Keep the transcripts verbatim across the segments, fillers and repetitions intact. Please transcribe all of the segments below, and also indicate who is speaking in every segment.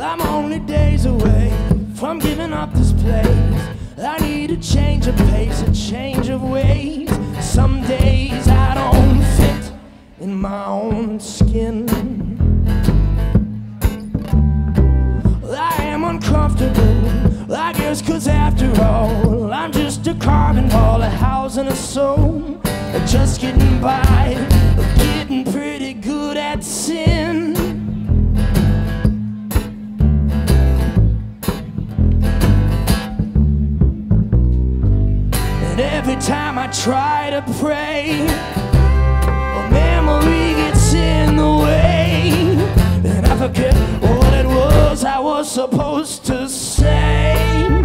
Speaker 1: I'm only days away from giving up this place. I need a change of pace, a change of ways. Some days I don't fit in my own skin. I am uncomfortable, I guess, 'cause after all, I'm just a carbon ball, a house and a soul. Just getting by, getting pretty good at sin. And every time I try to pray, a memory gets in the way, and I forget what it was I was supposed to say.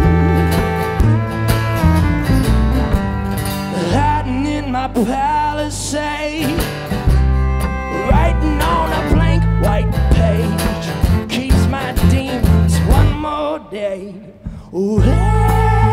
Speaker 1: Hiding in my palisade, writing on a blank white page, keeps my demons one more day away.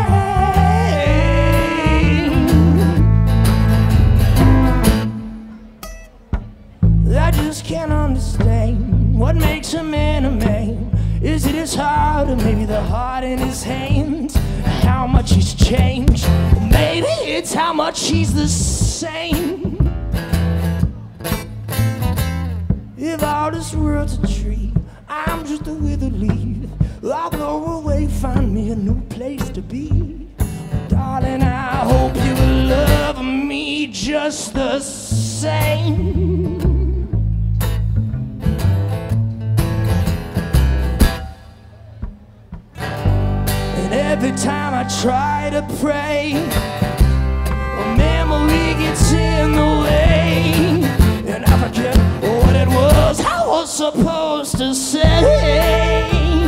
Speaker 1: I just can't understand what makes a man a man. Is it his heart, or maybe the heart in his hands? How much he's changed, maybe it's how much he's the same. If all this world's a tree, I'm just a withered leaf. I'll go away, find me a new place to be. Darling, I hope you love me just the same. Every time I try to pray, a memory gets in the way, and I forget what it was I was supposed to say.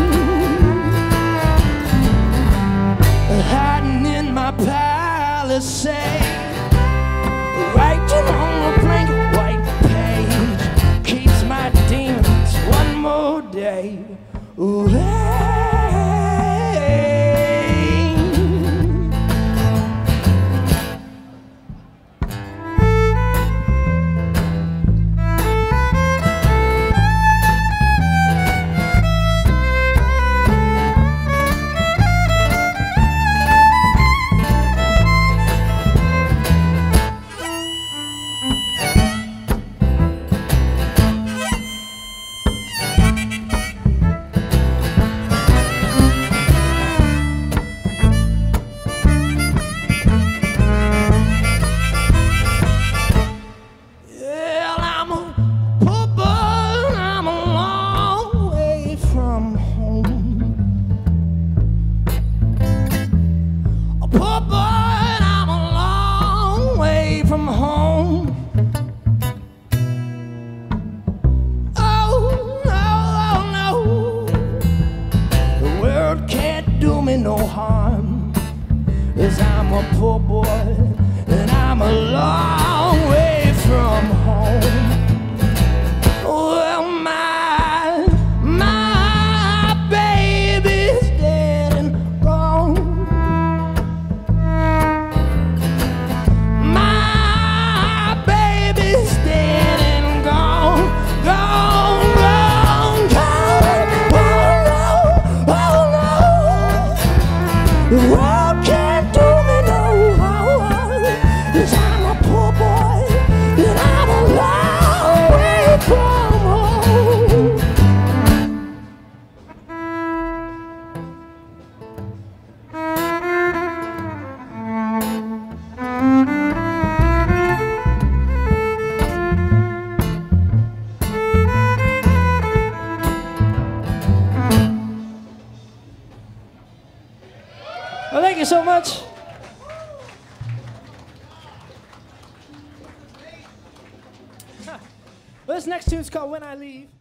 Speaker 1: Hiding in my palisade, writing on a blank white page, keeps my demons one more day away. No harm, 'cause I'm a poor boy and I'm a long way from home. Well, my, my baby's dead and gone. My baby's dead and gone, gone, gone, gone. Oh no, oh no. The world can't do me no harm, 'cause I'm a poor boy and I'm a long way from home. Well, thank you so much. Well, this next tune's called When I Leave.